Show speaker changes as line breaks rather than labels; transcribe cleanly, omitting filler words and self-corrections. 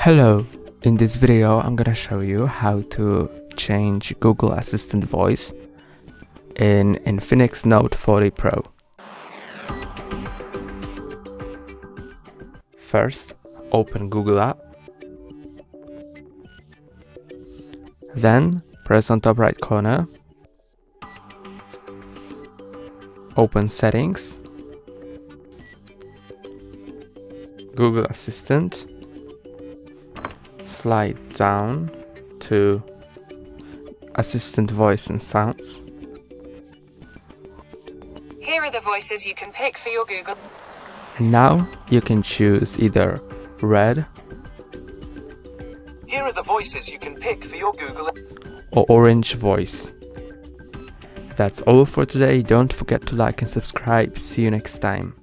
Hello, in this video I'm gonna show you how to change Google Assistant voice in Infinix Note 40 Pro. First, open Google app, then press on top right corner, open Settings, Google Assistant, slide down to Assistant Voice and Sounds.
Here are the voices you can pick for your Google.
And now you can choose either red
Here are the voices you can pick for your Google
or orange voice. That's all for today. Don't forget to like and subscribe. See you next time.